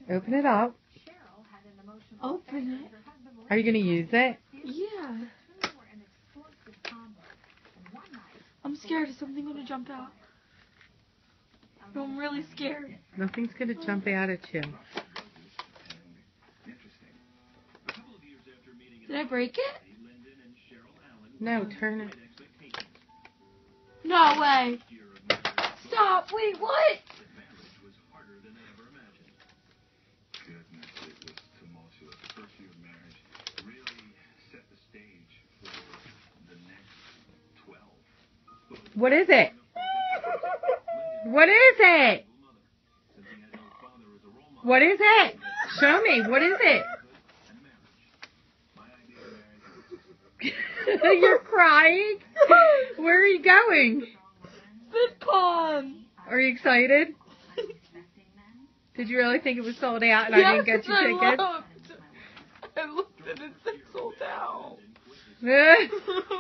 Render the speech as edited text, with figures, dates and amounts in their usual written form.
Open it up. Open it. Are you going to use it? Yeah. I'm scared. Is something going to jump out? I'm really scared. Nothing's going to jump out at you. Did I break it? No, turn it. No way. Stop. Wait, what? What is it? What is it? What is it? Show me. What is it? You're crying? Where are you going? Vidcon. Are you excited? Did you really think it was sold out and I didn't get your tickets? I looked and it said sold out.